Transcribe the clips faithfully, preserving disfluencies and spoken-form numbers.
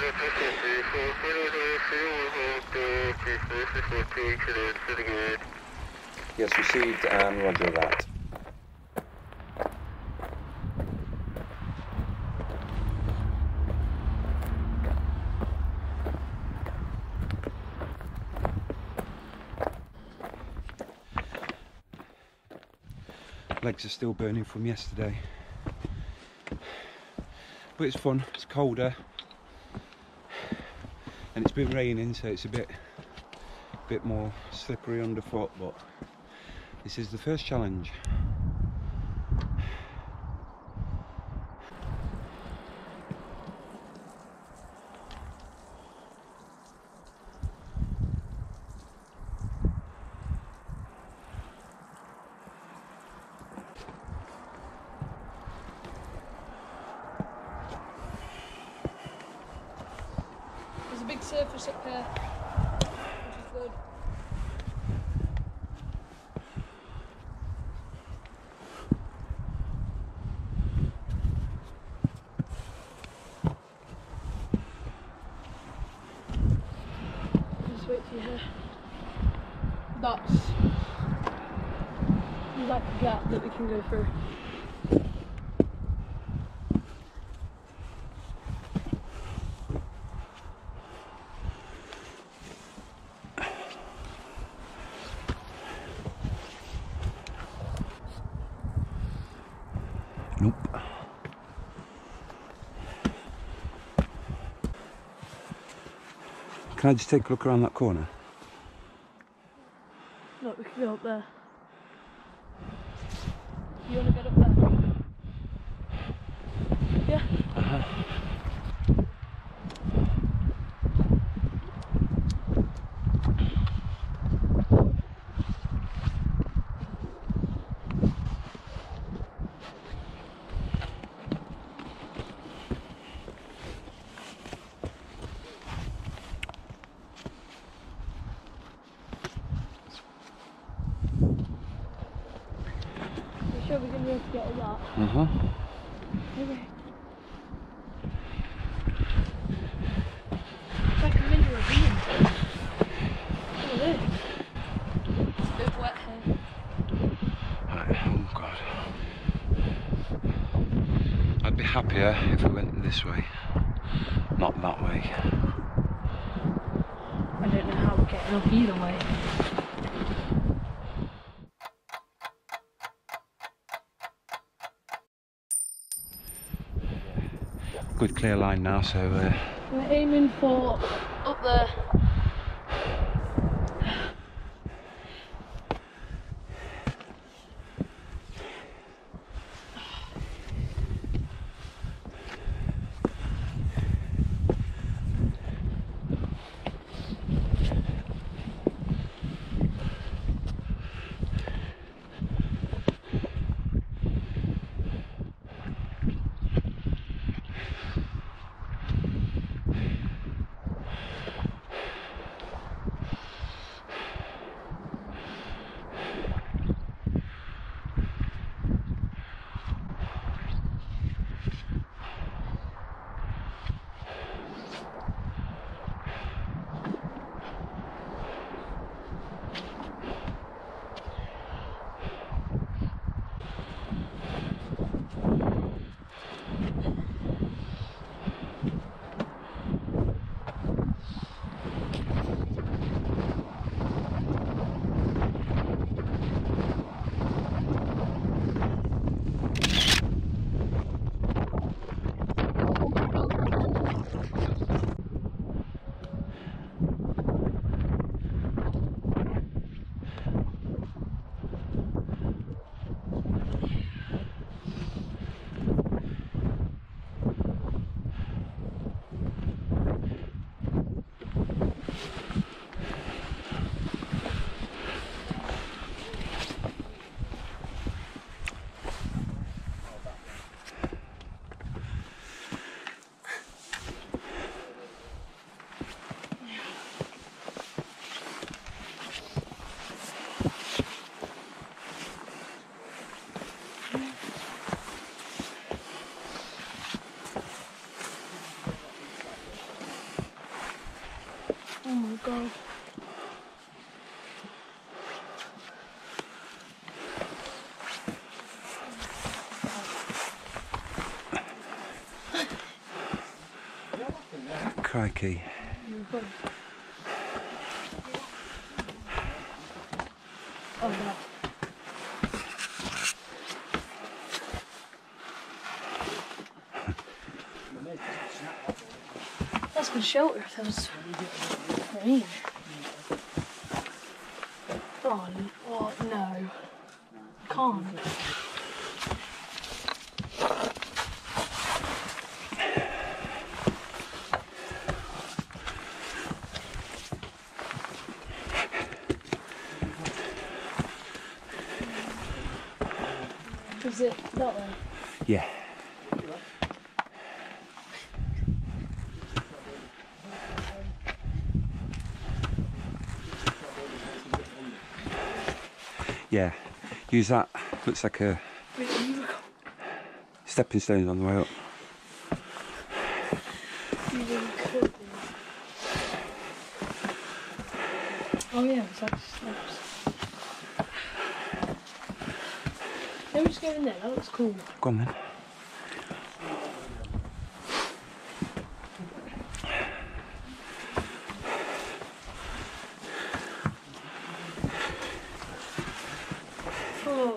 Yes, received and roger that. Legs are still burning from yesterday, but it's fun. It's colder and it's been raining, so it's a bit bit more slippery underfoot, but this is the first challenge. There's a big surface up here, which is good. Just wait till you hear. That's like a gap that we can go through. Nope. Can I just take a look around that corner? Look, we can go up there. You want to get up there? Yeah? Uh-huh. Sure we're going to be able to get all that. Uh-huh. Okay. It's like a mini ravine. Look at this. It's a bit wet here. Right, oh god. I'd be happier if we went this way, not that way. I don't know how we're getting up either way. Good clear line now, so uh, we're aiming for up there. Crikey. Oh no. That's good shelter if there was rain. Oh, oh no. Can't. Is it that way? Yeah. Yeah, use that. Looks like a stepping stones on the way up. Oh yeah, it's like steps. Let me just go in there, that looks cool. Go on then. Oh.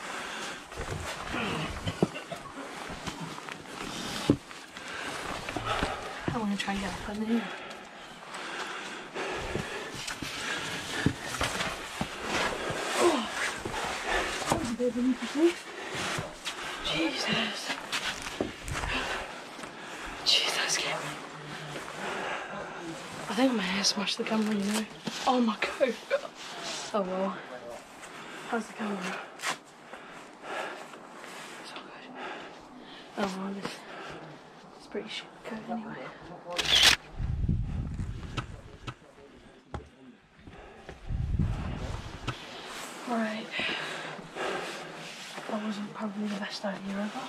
I want to try and get up in here. Oh, that was a bit of a leap of faith. Jesus. Jeez, that scared me. I think my hair smashed the camera, you know. Oh my god. Oh well. How's the camera? It's all good. Oh well, this it's pretty shit good anyway. Alright. That wasn't probably the best idea ever.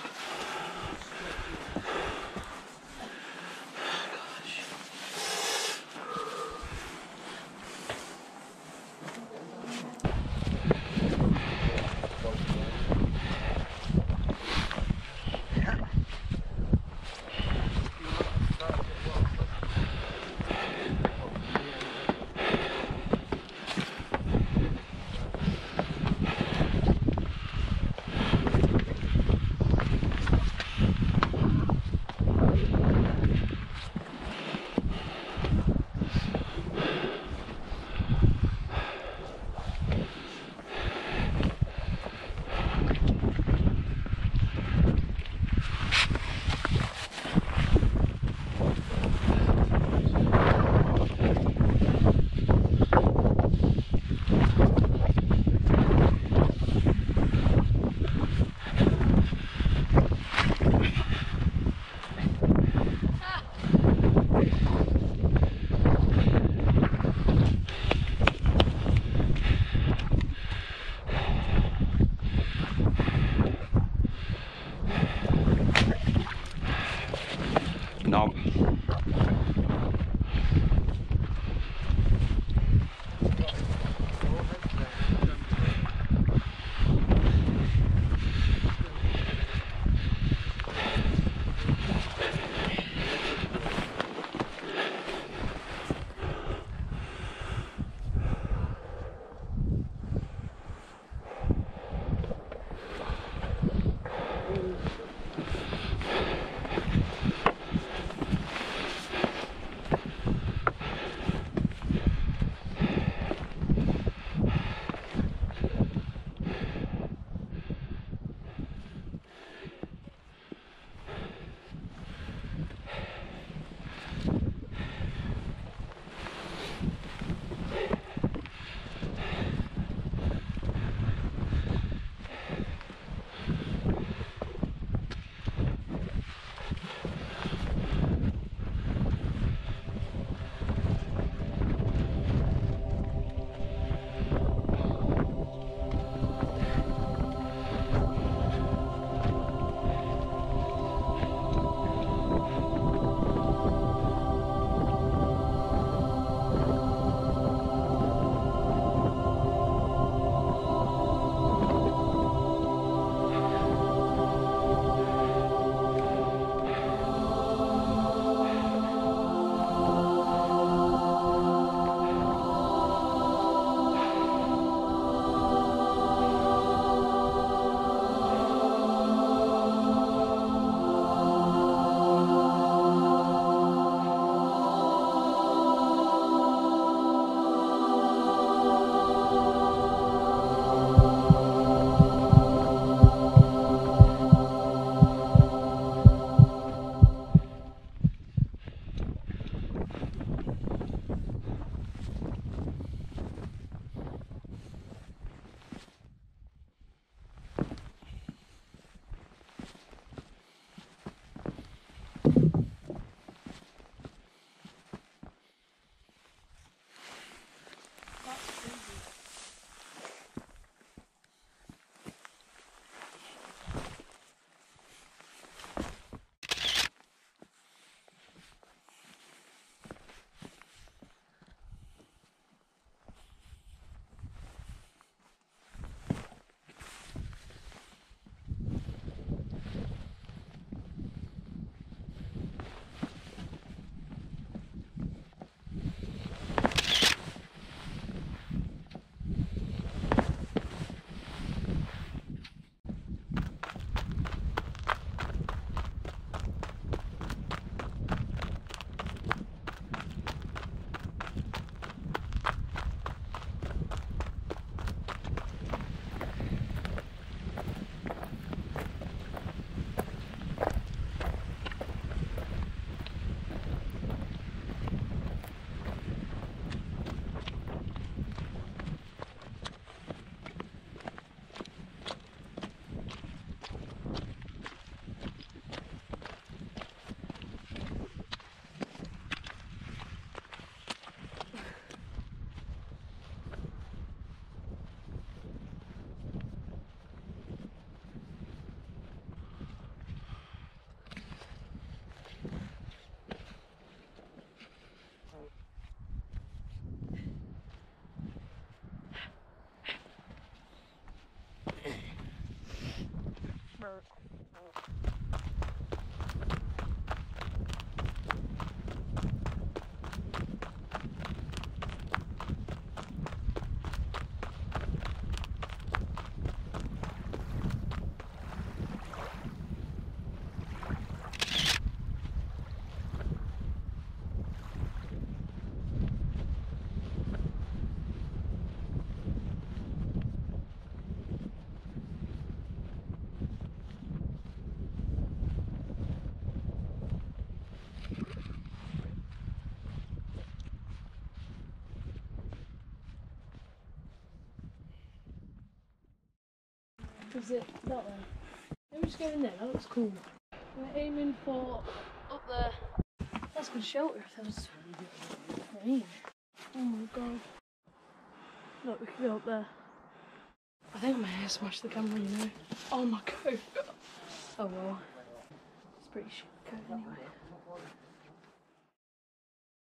Is it that way? Maybe just go in there, that looks cool. We're aiming for up there. That's good shelter if there was rain. Oh my god. Look, we could go up there. I think my hair smashed the camera, you know. Oh my god. Oh well. It's pretty shit coat anyway.